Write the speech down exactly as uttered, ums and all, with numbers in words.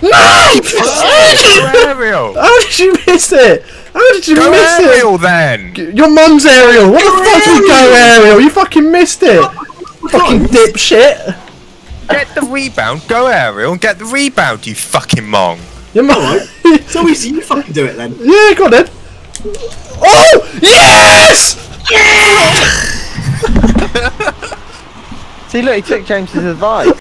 Mate! Aerial. How did you miss it? How did you Go miss aerial it? then. Your mum's aerial. What Go the fuck you go aerial? You fucking missed it. Fucking dipshit. Get the rebound. Go aerial and get the rebound. You fucking mong. Your mum. Alright. So easy, you fucking do it then. Yeah, go on then. Oh yes! See, look, he took James's advice.